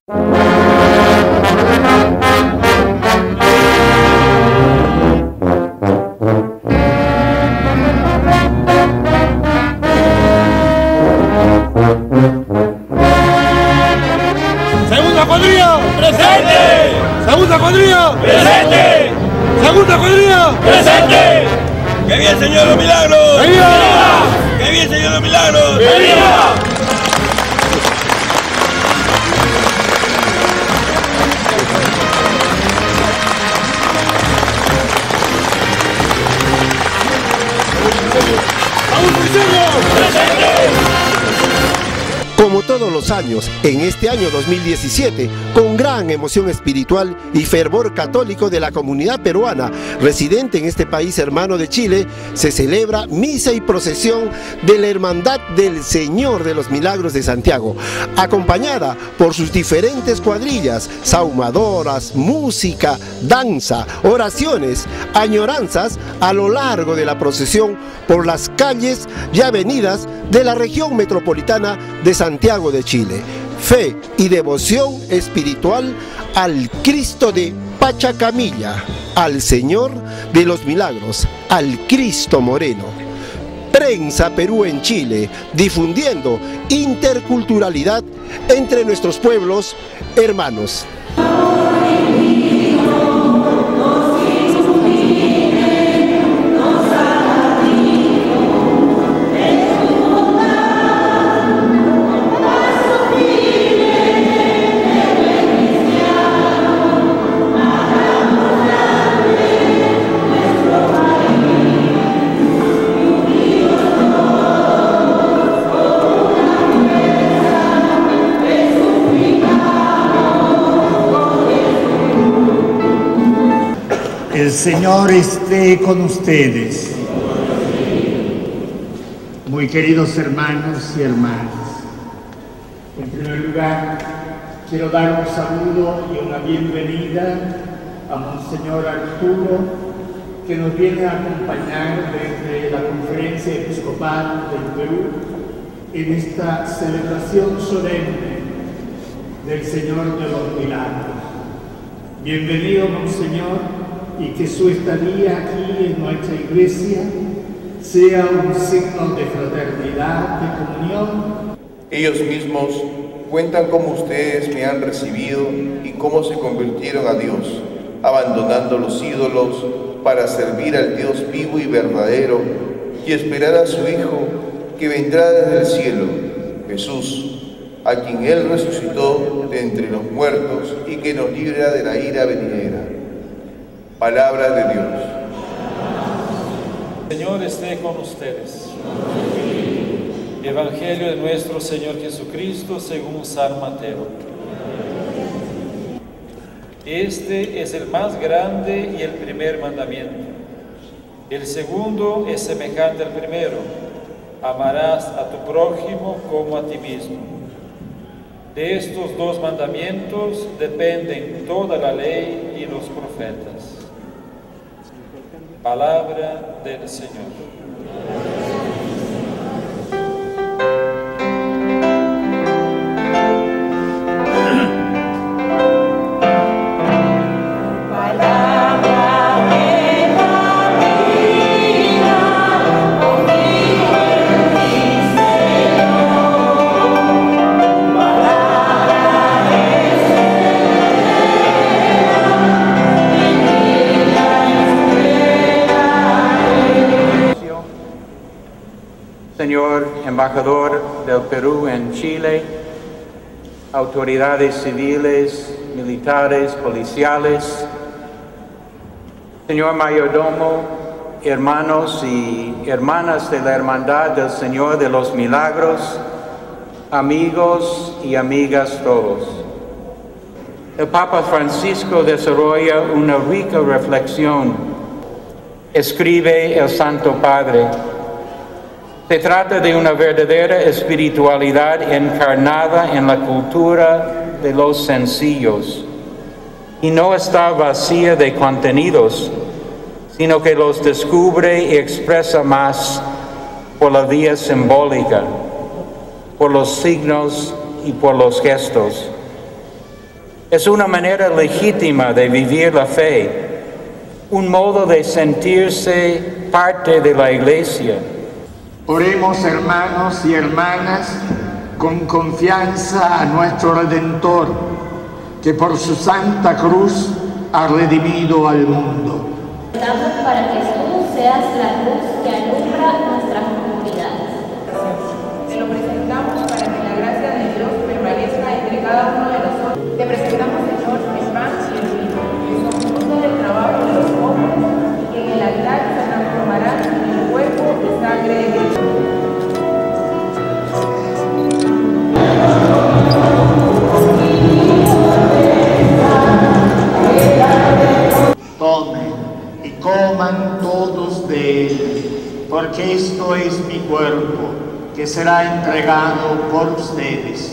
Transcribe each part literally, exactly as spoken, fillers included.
Segunda cuadrilla, presente. Segunda cuadrilla, presente. Segunda cuadrilla, presente. ¡Que bien, Señor de los Milagros! ¡Que viva! ¡Que bien, Señor de los Milagros! ¡Que viva! Como todos los años, en este año dos mil diecisiete, con gran emoción espiritual y fervor católico de la comunidad peruana residente en este país hermano de Chile, se celebra misa y procesión de la Hermandad del Señor de los Milagros de Santiago, acompañada por sus diferentes cuadrillas, sahumadoras, música, danza, oraciones, añoranzas a lo largo de la procesión por las calles y avenidas de la región metropolitana de Santiago de Chile. Fe y devoción espiritual al Cristo de Pachacamilla, al Señor de los Milagros, al Cristo Moreno. Prensa Perú en Chile, difundiendo interculturalidad entre nuestros pueblos hermanos. El Señor esté con ustedes. Muy queridos hermanos y hermanas, en primer lugar quiero dar un saludo y una bienvenida a Monseñor Arturo, que nos viene a acompañar desde la Conferencia Episcopal del Perú en esta celebración solemne del Señor de los Milagros. Bienvenido, Monseñor, y que su estadía aquí en nuestra iglesia sea un signo de fraternidad, de comunión. Ellos mismos cuentan cómo ustedes me han recibido y cómo se convirtieron a Dios, abandonando los ídolos para servir al Dios vivo y verdadero y esperar a su Hijo que vendrá desde el cielo, Jesús, a quien Él resucitó de entre los muertos y que nos libra de la ira venidera. Palabra de Dios. El Señor esté con ustedes. Evangelio de nuestro Señor Jesucristo según San Mateo. Este es el más grande y el primer mandamiento. El segundo es semejante al primero. Amarás a tu prójimo como a ti mismo. De estos dos mandamientos dependen toda la ley y los profetas. Palabra del Señor. Señor embajador del Perú en Chile, autoridades civiles, militares, policiales, señor mayordomo, hermanos y hermanas de la Hermandad del Señor de los Milagros, amigos y amigas todos. El Papa Francisco desarrolla una rica reflexión. Escribe el Santo Padre: se trata de una verdadera espiritualidad encarnada en la cultura de los sencillos, y no está vacía de contenidos, sino que los descubre y expresa más por la vía simbólica, por los signos y por los gestos. Es una manera legítima de vivir la fe, un modo de sentirse parte de la Iglesia. Oremos, hermanos y hermanas, con confianza a nuestro Redentor, que por su santa cruz ha redimido al mundo. Oramos para que tú seas la luz que alumbra nuestras comunidades. Te lo presentamos para que la gracia de Dios permanezca entre cada uno de nosotros. Te presentamos, Señor, el pan y el vino, que son fruto del trabajo de los hombres y que en el altar se transformarán en el cuerpo y sangre de Cristo. Tomen y coman todos de él, porque esto es mi cuerpo, que será entregado por ustedes.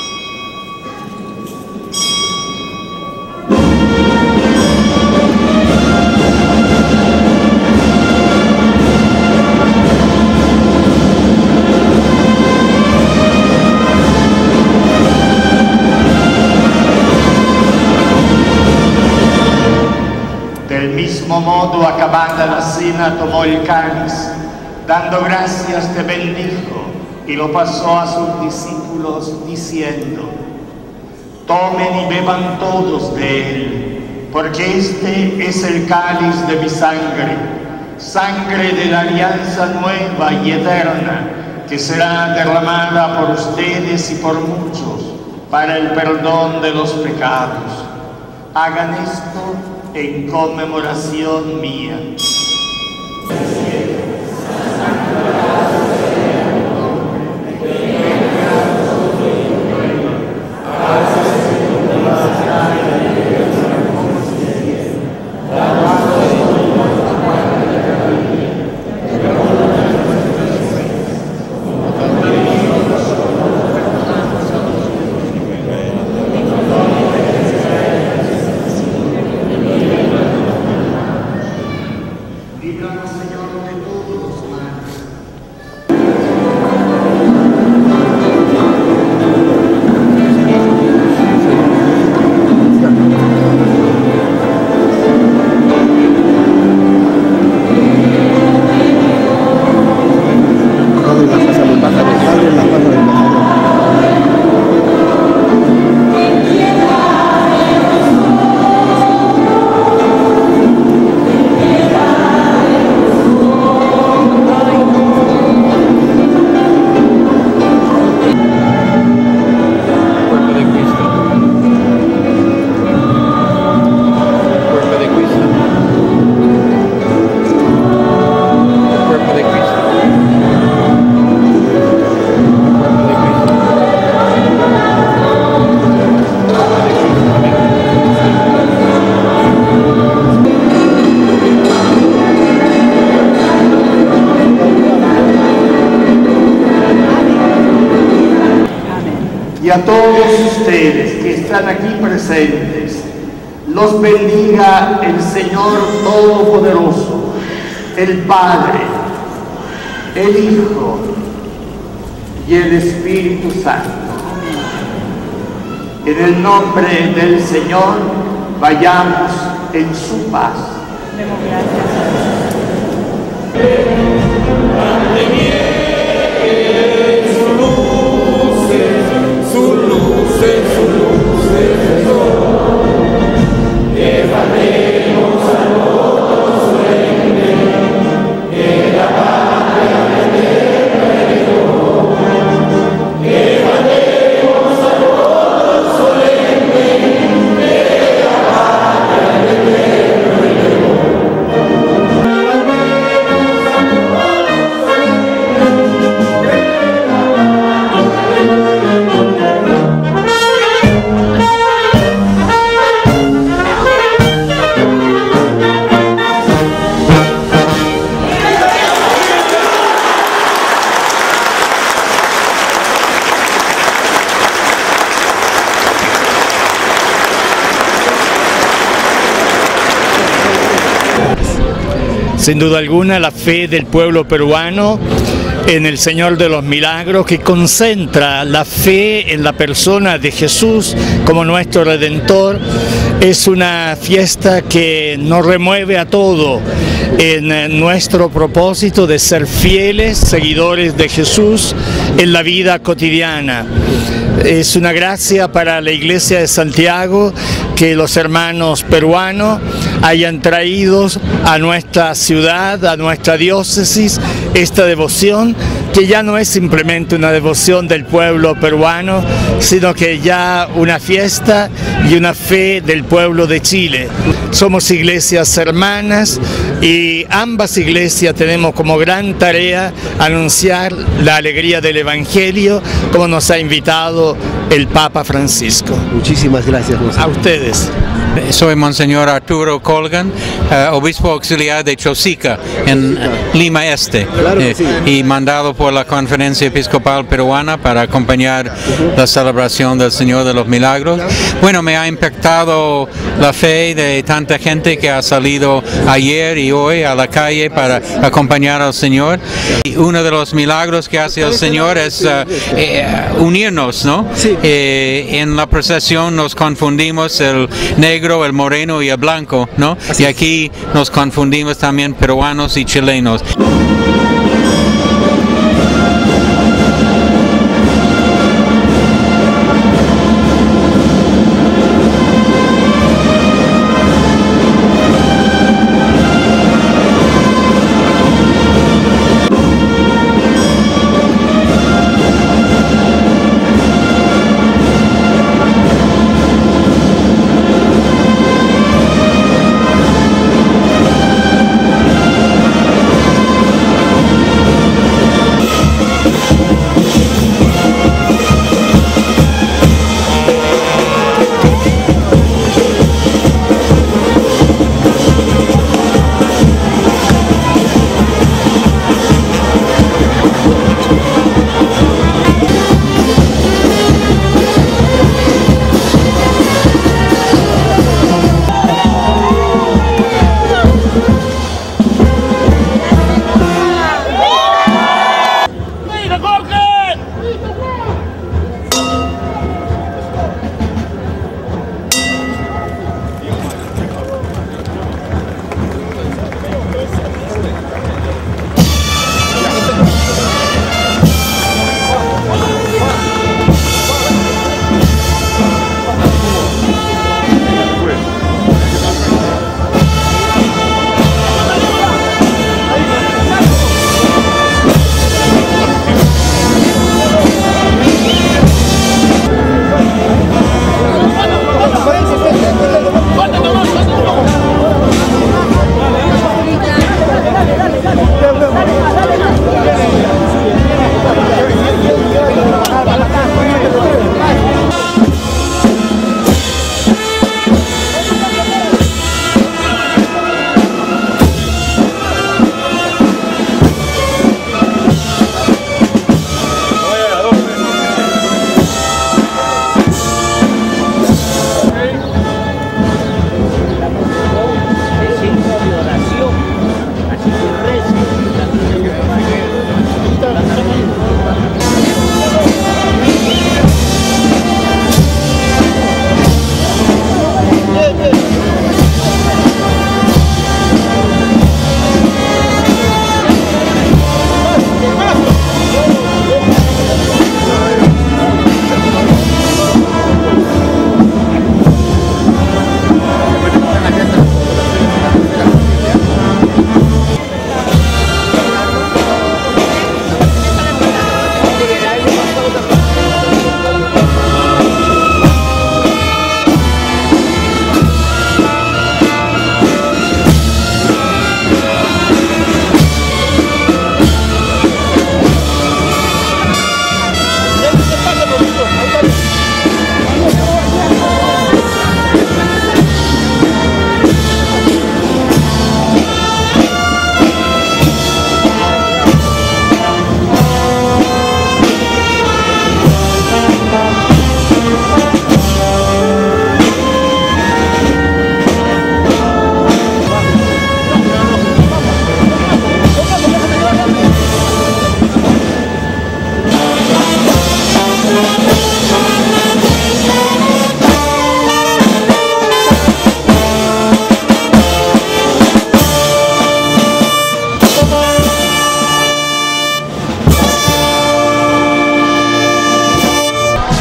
Del mismo modo, acabada la cena, tomó el cáliz, dando gracias, te bendijo y lo pasó a sus discípulos diciendo: tomen y beban todos de él, porque este es el cáliz de mi sangre, sangre de la alianza nueva y eterna, que será derramada por ustedes y por muchos para el perdón de los pecados. Hagan esto en conmemoración mía. Y a todos ustedes que están aquí presentes, los bendiga el Señor Todopoderoso, el Padre, el Hijo y el Espíritu Santo. En el nombre del Señor, vayamos en su paz. Demos gracias. Sin duda alguna, la fe del pueblo peruano en el Señor de los Milagros, que concentra la fe en la persona de Jesús como nuestro Redentor. Es una fiesta que nos remueve a todo en nuestro propósito de ser fieles seguidores de Jesús en la vida cotidiana. Es una gracia para la Iglesia de Santiago que los hermanos peruanos hayan traído a nuestra ciudad, a nuestra diócesis, esta devoción, que ya no es simplemente una devoción del pueblo peruano, sino que ya una fiesta y una fe del pueblo de Chile. Somos iglesias hermanas y ambas iglesias tenemos como gran tarea anunciar la alegría del Evangelio, como nos ha invitado el Papa Francisco. Muchísimas gracias, Monseñor. A ustedes. Soy Monseñor Arturo Colgan, uh, obispo auxiliar de Chosica, en uh, Lima Este, Claro que eh, sí. y mandado por la Conferencia Episcopal Peruana para acompañar la celebración del Señor de los Milagros. Bueno, me ha impactado la fe de tanta gente que ha salido ayer y hoy a la calle para acompañar al Señor. Y uno de los milagros que hace el Señor es uh, eh, unirnos, ¿no? Sí. Eh, en la procesión nos confundimos el negro, el moreno y el blanco, ¿no? Así Y es. aquí nos confundimos también peruanos y chilenos.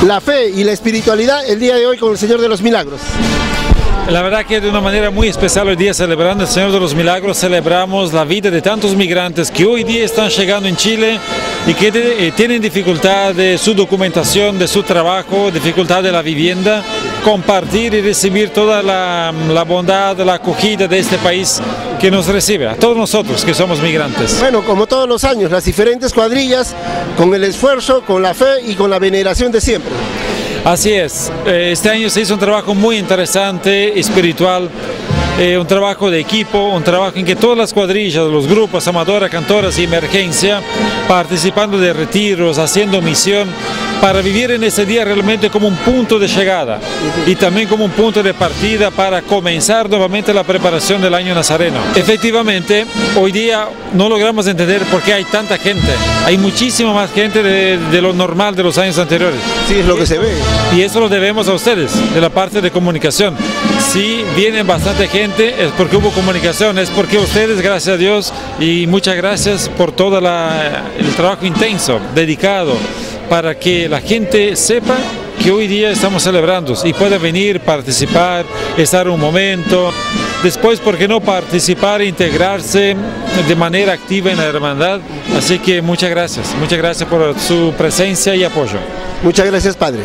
la fe y la espiritualidad el día de hoy con el Señor de los Milagros? La verdad que de una manera muy especial hoy día, celebrando el Señor de los Milagros, celebramos la vida de tantos migrantes que hoy día están llegando en Chile y que de, eh, tienen dificultad de su documentación, de su trabajo, dificultad de la vivienda, compartir y recibir toda la, la bondad, la acogida de este país que nos recibe, a todos nosotros que somos migrantes. Bueno, como todos los años, las diferentes cuadrillas, con el esfuerzo, con la fe y con la veneración de siempre. Así es, este año se hizo un trabajo muy interesante, espiritual, eh, un trabajo de equipo, un trabajo en que todas las cuadrillas, los grupos, amadoras, cantoras y emergencia, participando de retiros, haciendo misión, para vivir en ese día realmente como un punto de llegada y también como un punto de partida para comenzar nuevamente la preparación del año nazareno. Efectivamente, hoy día no logramos entender por qué hay tanta gente, hay muchísima más gente de, de lo normal de los años anteriores. Sí, es lo que se ve. Y eso lo debemos a ustedes, de la parte de comunicación. Si viene bastante gente es porque hubo comunicación, es porque ustedes, gracias a Dios, y muchas gracias por todo la, el trabajo intenso, dedicado, para que la gente sepa que hoy día estamos celebrando y pueda venir, participar, estar un momento. Después, ¿por qué no participar e integrarse de manera activa en la hermandad? Así que muchas gracias, muchas gracias por su presencia y apoyo. Muchas gracias, Padre.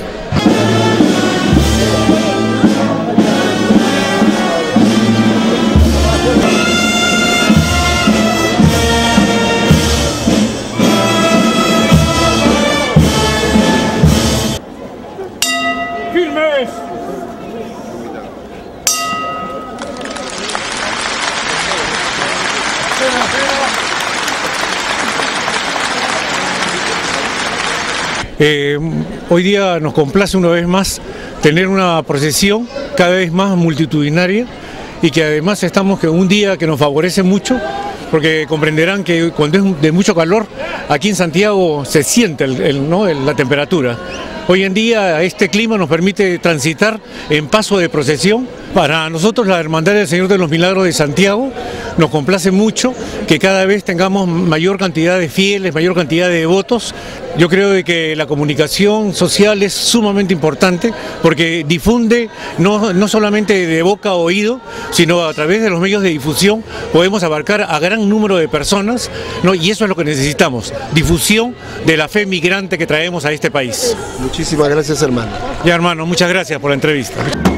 Eh, hoy día nos complace una vez más tener una procesión cada vez más multitudinaria y que además estamos en un día que nos favorece mucho, porque comprenderán que cuando es de mucho calor, aquí en Santiago se siente el, el, ¿no? el, la temperatura. Hoy en día este clima nos permite transitar en paso de procesión. Para nosotros la Hermandad del Señor de los Milagros de Santiago nos complace mucho que cada vez tengamos mayor cantidad de fieles, mayor cantidad de devotos. Yo creo de que la comunicación social es sumamente importante porque difunde no, no solamente de boca a oído, sino a través de los medios de difusión podemos abarcar a gran número de personas, ¿no? Y eso es lo que necesitamos, difusión de la fe migrante que traemos a este país. Muchísimas gracias, hermano. Ya, hermano, muchas gracias por la entrevista.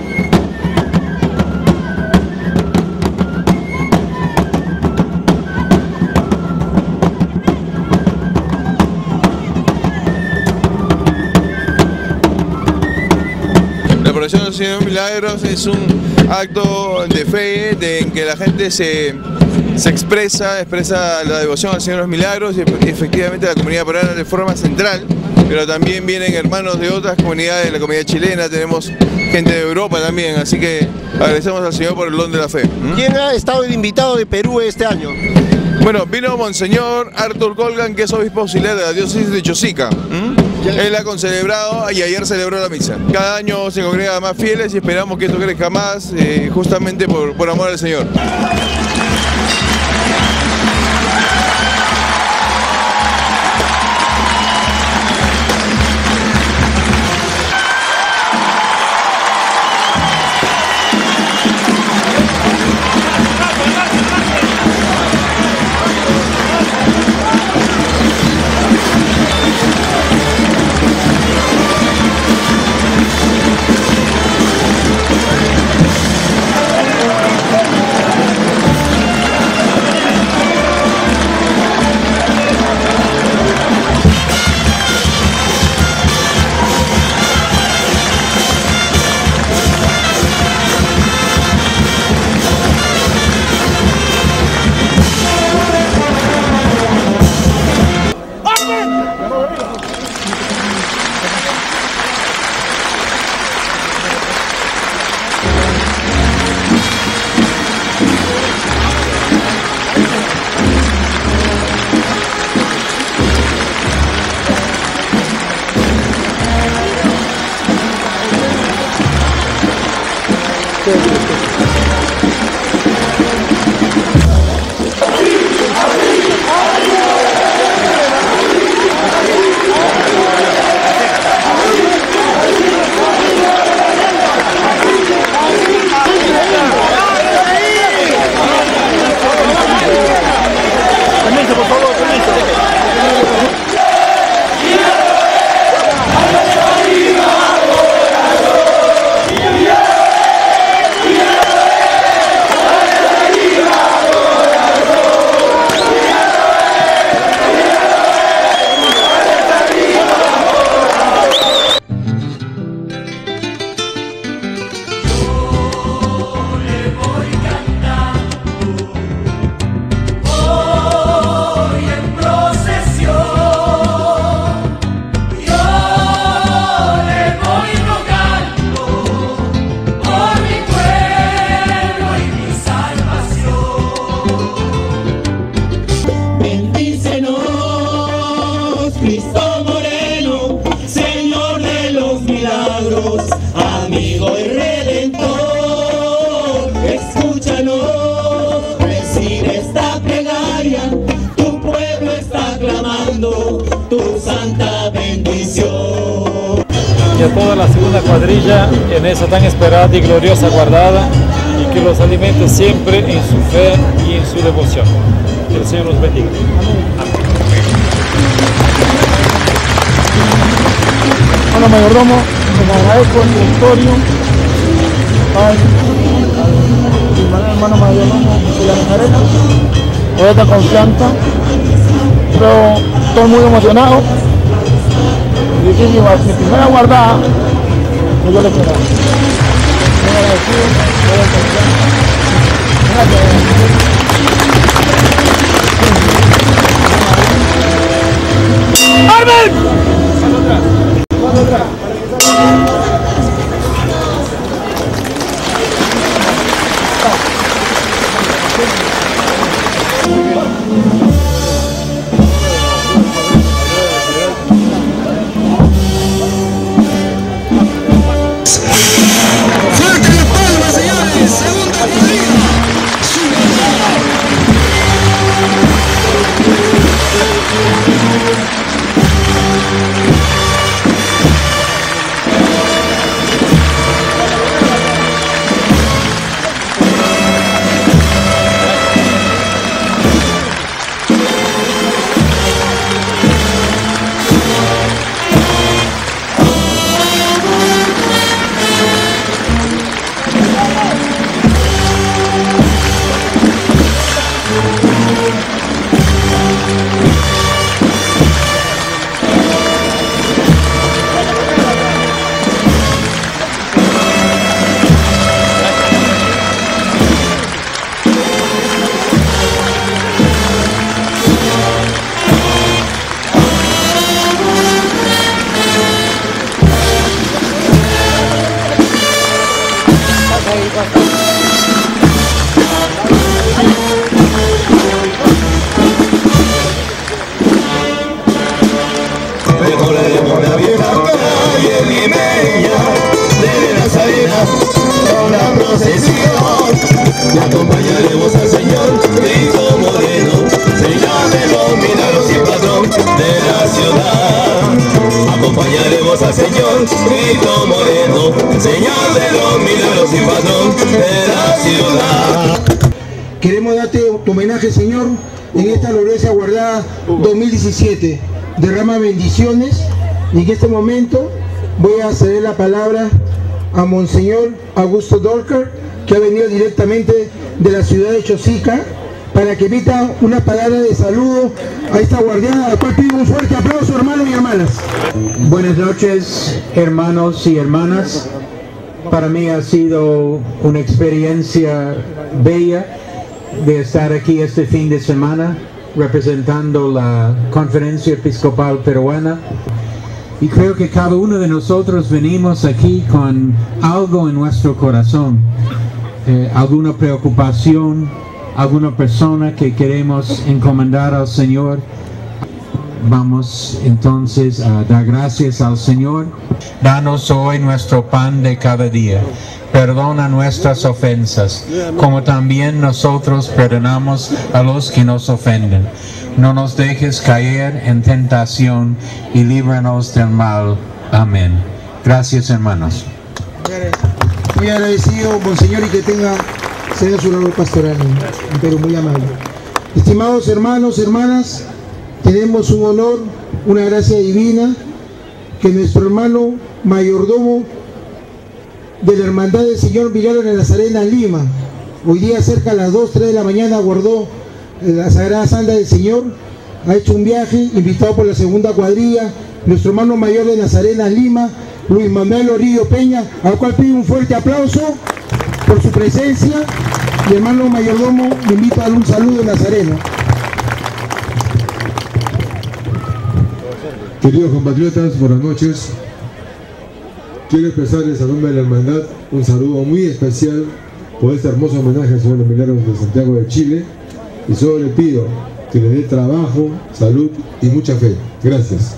La procesión del Señor de Milagros es un acto de fe de, en que la gente se, se expresa, expresa la devoción al Señor de los Milagros y efectivamente la comunidad peruana de forma central, pero también vienen hermanos de otras comunidades, de la comunidad chilena, tenemos gente de Europa también, así que agradecemos al Señor por el don de la fe. ¿Mm? ¿Quién ha estado de invitado de Perú este año? Bueno, vino Monseñor Arthur Colgan, que es obispo auxiliar de la diócesis de Chosica. ¿Mm? Él ha concelebrado y ayer celebró la misa. Cada año se congrega más fieles y esperamos que esto crezca más, eh, justamente por, por amor al Señor. y a toda la segunda cuadrilla en esa tan esperada y gloriosa guardada, y que los alimente siempre en su fe y en su devoción. Que el Señor los bendiga. Amén. Bueno, mayordomo, les agradezco el directorio, al, al hermano mayordomo de la Nazarena, por esta confianza. Pero estoy muy emocionado. Y aquí mi, mi primera guardada que yo le quiero dar. Muy agradecido, muy confianza. Gracias. ¡Amén! Acompañaremos al Señor, Cristo Moreno, Señor de los milagros y patrón de la ciudad. Queremos darte tu homenaje, Señor, en esta gloriosa guardada dos mil diecisiete. Derrama bendiciones y en este momento voy a ceder la palabra a Monseñor Augusto Dorker, que ha venido directamente de la ciudad de Chosica, para que emita una palabra de saludo a esta guardiana, a la cual pido un fuerte aplauso, hermanos y hermanas. Buenas noches, hermanos y hermanas. Para mí ha sido una experiencia bella de estar aquí este fin de semana representando la Conferencia Episcopal Peruana. Y creo que cada uno de nosotros venimos aquí con algo en nuestro corazón, eh, alguna preocupación, alguna persona que queremos encomendar al Señor. Vamos entonces a dar gracias al Señor. Danos hoy nuestro pan de cada día. Perdona nuestras ofensas, como también nosotros perdonamos a los que nos ofenden. No nos dejes caer en tentación y líbranos del mal. Amén. Gracias, hermanos. Muy agradecido, Monseñor, y que tenga sea su labor pastoral en Perú, muy amable. Estimados hermanos, hermanas, tenemos un honor, una gracia divina, que nuestro hermano mayordomo de la Hermandad del Señor Milagro de Nazarena en Lima, hoy día cerca de las dos, tres de la mañana guardó la Sagrada Santa del Señor, ha hecho un viaje invitado por la segunda cuadrilla, nuestro hermano mayor de Nazarena en Lima, Luis Manuel Orillo Peña, al cual pido un fuerte aplauso por su presencia. Mi hermano mayordomo me invita a dar un saludo nazareno. Queridos compatriotas, buenas noches. Quiero expresarles a nombre de la hermandad un saludo muy especial por este hermoso homenaje al Señor de los Milagros de Santiago de Chile, y solo le pido que le dé trabajo, salud y mucha fe. Gracias.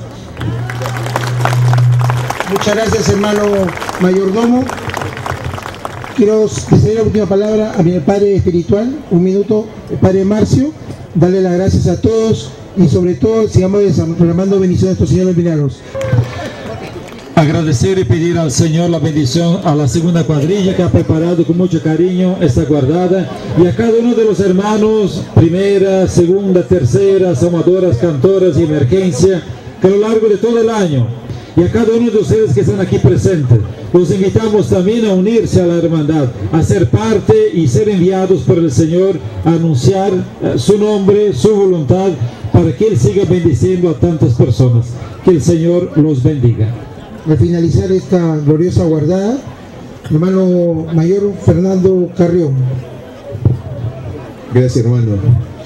Muchas gracias, hermano mayordomo. Quiero ceder la última palabra a mi padre espiritual, un minuto, el padre Marcio, darle las gracias a todos y sobre todo sigamos derramando bendiciones a estos señores milagros. agradecer y pedir al Señor la bendición a la segunda cuadrilla que ha preparado con mucho cariño esta guardada, y a cada uno de los hermanos, primera, segunda, tercera, asomadoras, cantoras y emergencia, que a lo largo de todo el año, y a cada uno de ustedes que están aquí presentes, los invitamos también a unirse a la hermandad, a ser parte y ser enviados por el Señor a anunciar eh, su nombre, su voluntad, para que Él siga bendiciendo a tantas personas. Que el Señor los bendiga. Al finalizar esta gloriosa guardada, hermano mayor Fernando Carrión. Gracias, hermano.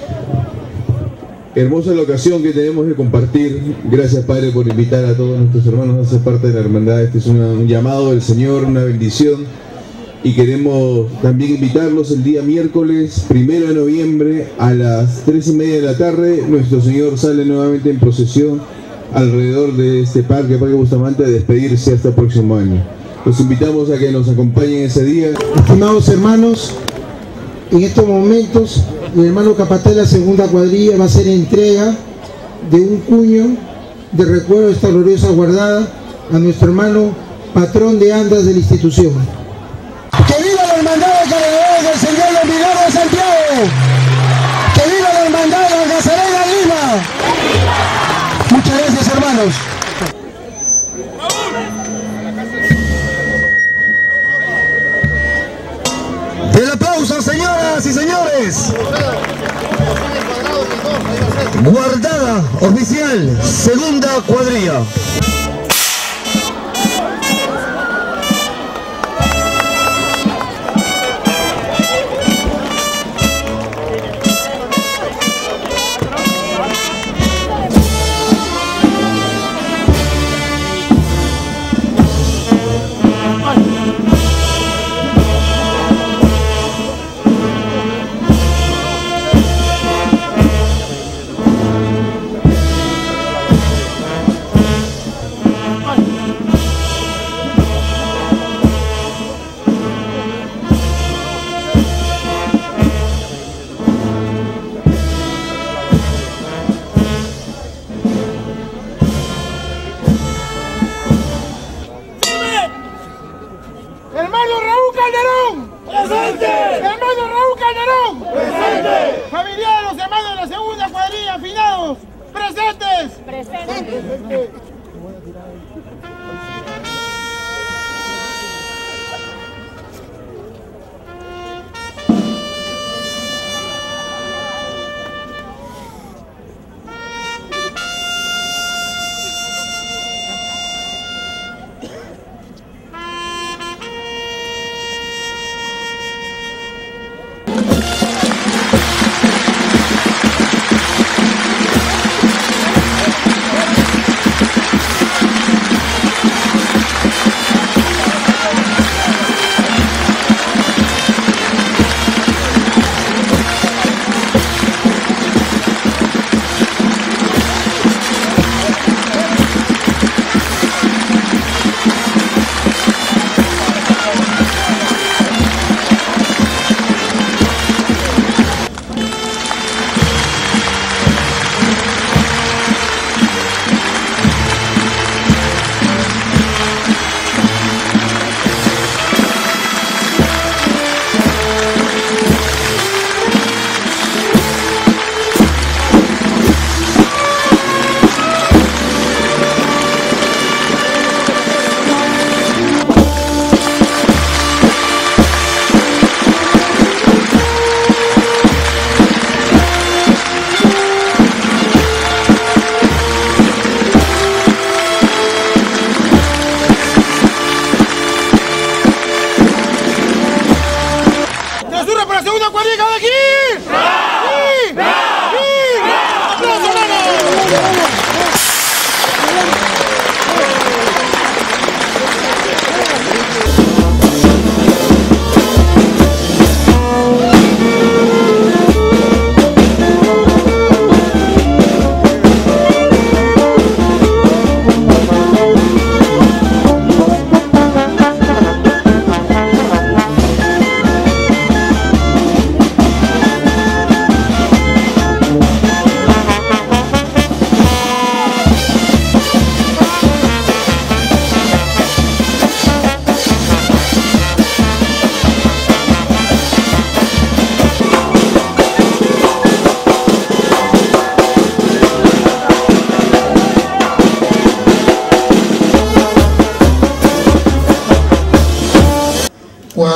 Hermosa la ocasión que tenemos de compartir. Gracias, Padre, por invitar a todos nuestros hermanos a ser parte de la hermandad. Este es una, un llamado del Señor, una bendición. Y queremos también invitarlos el día miércoles, primero de noviembre, a las tres y media de la tarde. Nuestro Señor sale nuevamente en procesión alrededor de este parque, Parque Bustamante, a despedirse hasta el próximo año. Los invitamos a que nos acompañen ese día. Estimados hermanos, en estos momentos el hermano capataz de la segunda cuadrilla va a hacer entrega de un cuño de recuerdo de esta gloriosa guardada a nuestro hermano patrón de andas de la institución. ¡Que viva la hermandad de Cargadores del Señor los Milagros de Santiago! ¡Que viva la hermandad de Nazarena Lima! Muchas gracias, hermanos. El aplauso, señoras y señores. Guardada oficial, segunda cuadrilla.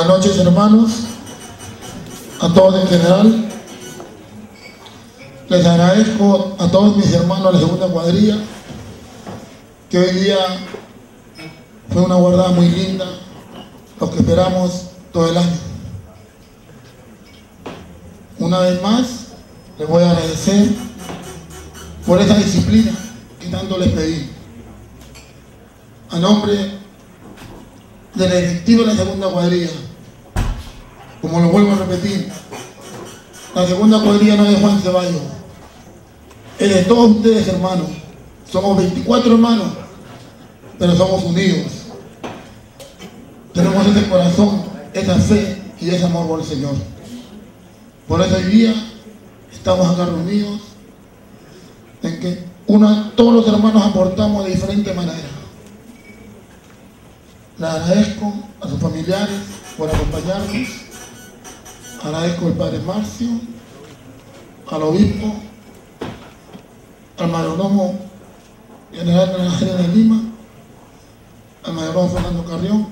Buenas noches, hermanos, a todos en general. Les agradezco a todos mis hermanos de la segunda cuadrilla, que hoy día fue una guardada muy linda, lo que esperamos todo el año. Una vez más, les voy a agradecer por esa disciplina que tanto les pedí. A nombre de la directiva de la segunda cuadrilla, como lo vuelvo a repetir, la segunda cuadrilla no es de Juan Ceballos, es de todos ustedes, hermanos. Somos veinticuatro hermanos, pero somos unidos. Tenemos ese corazón, esa fe y ese amor por el Señor. Por eso hoy día estamos acá reunidos, en que una, todos los hermanos aportamos de diferente manera. Le agradezco a sus familiares por acompañarnos. Agradezco al Padre Marcio, al Obispo, al Mayordomo General de la Nación de Lima, al Mayordomo Fernando Carrión,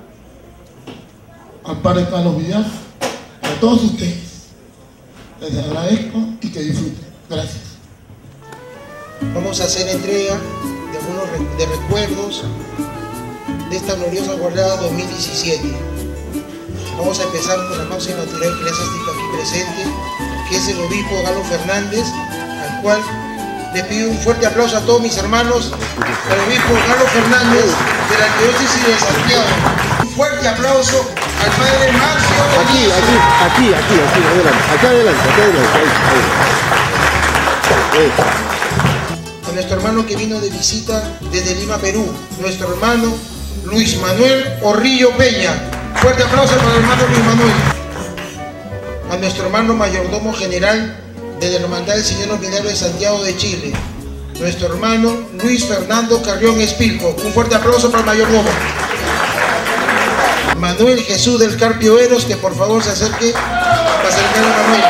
al Padre Carlos Villar, a todos ustedes. Les agradezco y que disfruten. Gracias. Vamos a hacer entrega de algunos re de recuerdos de esta gloriosa guardada dos mil diecisiete. Vamos a empezar con la máxima autoridad eclesiástica aquí presente, que es el obispo Galo Fernández, al cual les pido un fuerte aplauso a todos mis hermanos, al obispo Galo Fernández de la Arquidiócesis de Santiago. Un fuerte aplauso al padre Marcio. Aquí, aquí, aquí, aquí, aquí, adelante, acá adelante, acá adelante, ahí, ahí. A nuestro hermano que vino de visita desde Lima, Perú, nuestro hermano Luis Manuel Orrillo Peña. Fuerte aplauso para el hermano Luis Manuel. A nuestro hermano mayordomo general de la Hermandad del Señor Los Milagros de Santiago de Chile, nuestro hermano Luis Fernando Carrión Espilco. Un fuerte aplauso para el mayordomo. Manuel Jesús del Carpio Eros, que por favor se acerque para acercar a Manuel.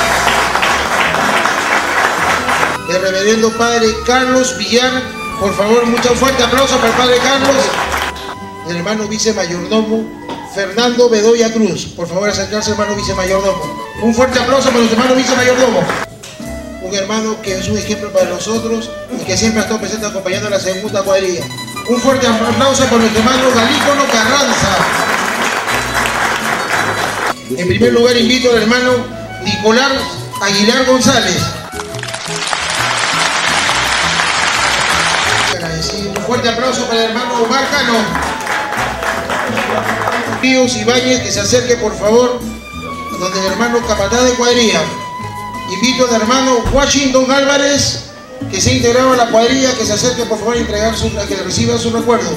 El reverendo padre Carlos Villar, por favor, mucho fuerte aplauso para el padre Carlos. El hermano vicemayordomo Fernando Bedoya Cruz, por favor acercarse, hermano vicemayordomo. Un fuerte aplauso para los hermanos vicemayordomo. Un hermano que es un ejemplo para nosotros y que siempre ha estado presente acompañando a la segunda cuadrilla. Un fuerte aplauso para nuestro hermano Galícono Carranza. En primer lugar invito al hermano Nicolás Aguilar González. Un fuerte aplauso para el hermano Omar Cano. Píos Ibáñez, que se acerque por favor donde el hermano capataz de cuadrilla. Invito al hermano Washington Álvarez, que se ha integrado a la cuadrilla, que se acerque por favor a entregar su, a que le reciba su recuerdo.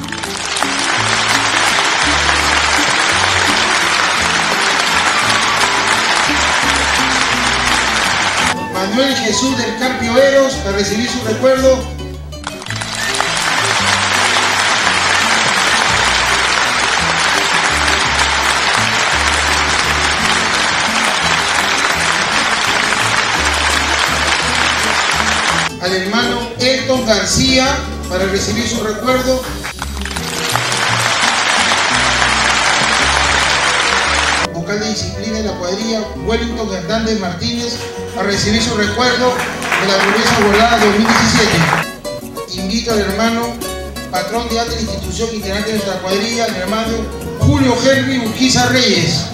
Manuel Jesús del Carpio Eros, para recibir su recuerdo. Al hermano Elton García, para recibir su recuerdo. Vocal de disciplina de la cuadrilla Wellington Hernández Martínez, a recibir su recuerdo de la gloriosa guardada dos mil diecisiete. Invito al hermano patrón de alta institución integrante de nuestra cuadrilla, el hermano Julio Henry Urquiza Reyes.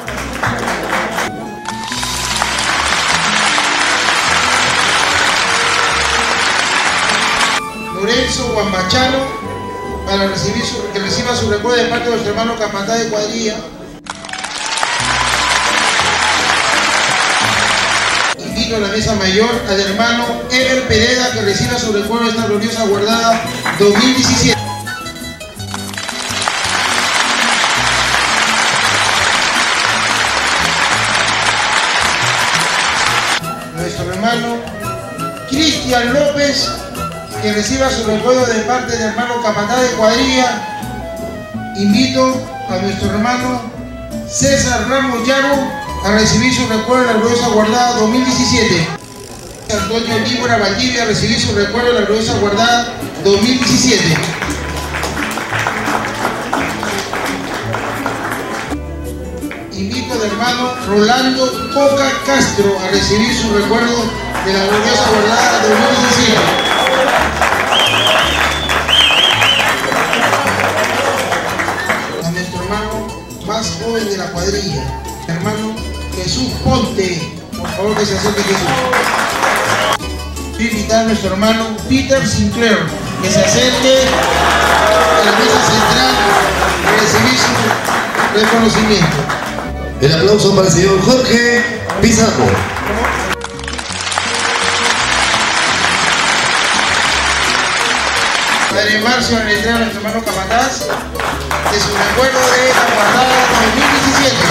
Lorenzo Guambachano, para recibir su, que reciba su recuerdo de parte de nuestro hermano capataz de cuadrilla. Invito a la mesa mayor al hermano Ever Pereda, que reciba su recuerdo de esta gloriosa guardada dos mil diecisiete. Nuestro hermano Cristian López, que reciba su recuerdo de parte del hermano capataz de cuadrilla. Invito a nuestro hermano César Ramos Llano a recibir su recuerdo de la gloriosa guardada dos mil diecisiete. Antonio Líbora Valdivia a recibir su recuerdo de la gloriosa guardada dos mil diecisiete. al hermano Rolando Coca Castro a recibir su recuerdo de la gloriosa guardada dos mil diecisiete. A nuestro hermano más joven de la cuadrilla, hermano Jesús Ponte, por favor que se acerque Jesús. Voy a invitar a nuestro hermano Peter Sinclair que se acerque a la mesa central para recibir su reconocimiento. El aplauso para el señor Jorge Pizarro. Padre Marcio le entrega a nuestro hermano Capataz de su recuerdo de la guardada dos mil diecisiete.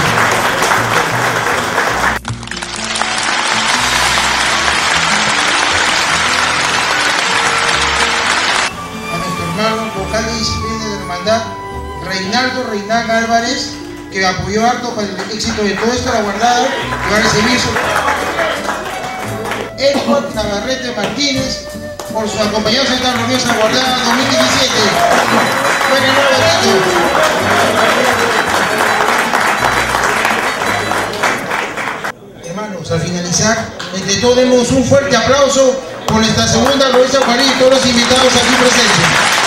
A nuestro hermano vocal de disciplina de la hermandad Reinaldo Reinaga Álvarez, que apoyó harto para el éxito de toda esta guardada, que va a recibir su Edward Navarrete Martínez por su acompañanza en esta gloriosa guardada dos mil diecisiete. Buenas noches. Hermanos, al finalizar, entre todos demos un fuerte aplauso por nuestra segunda gloriosa guardada y todos los invitados aquí presentes.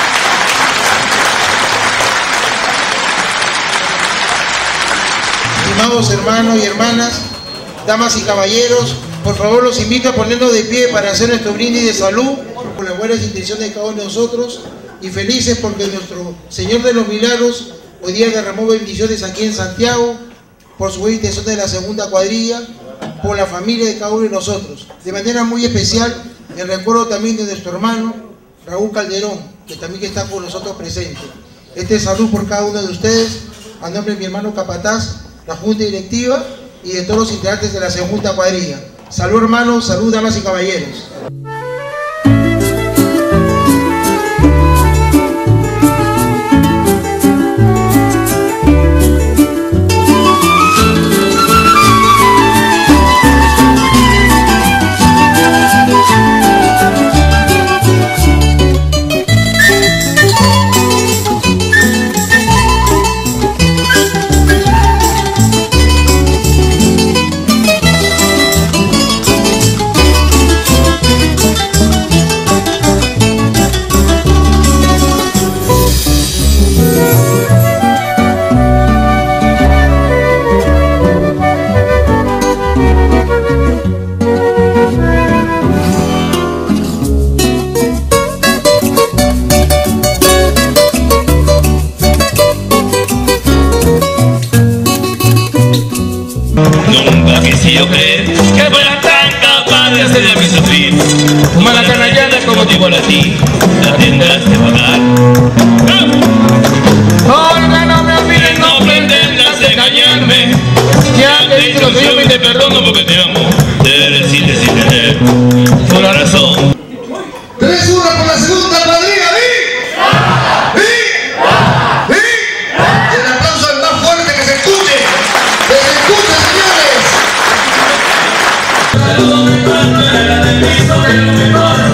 Estimados hermanos y hermanas, damas y caballeros, por favor los invito a ponernos de pie para hacer nuestro brindis de salud por las buenas intenciones de cada uno de nosotros y felices porque nuestro Señor de los Milagros hoy día derramó bendiciones aquí en Santiago por su buena intención de la segunda cuadrilla, por la familia de cada uno de nosotros. De manera muy especial, el recuerdo también de nuestro hermano Raúl Calderón, que también está con nosotros presente. Este salud por cada uno de ustedes, a nombre de mi hermano Capataz, la Junta Directiva y de todos los integrantes de la segunda cuadrilla. Salud hermanos, salud damas y caballeros. Nunca quise yo creer que fuera tan capaz de hacerle a mí sufrir. Mala canallada como digo a ti, la tendrás que pagar. Porque no me olvides, no pretendas engañarme. Ya te digo yo y te perdono porque te amo. Debes decirte sin tener toda la razón. Tres uno por la segunda cuadrilla, ¿vi? ¿Vi? ¿Vi? El aplauso es más fuerte que se escuche. ¡Que se escuche, señores!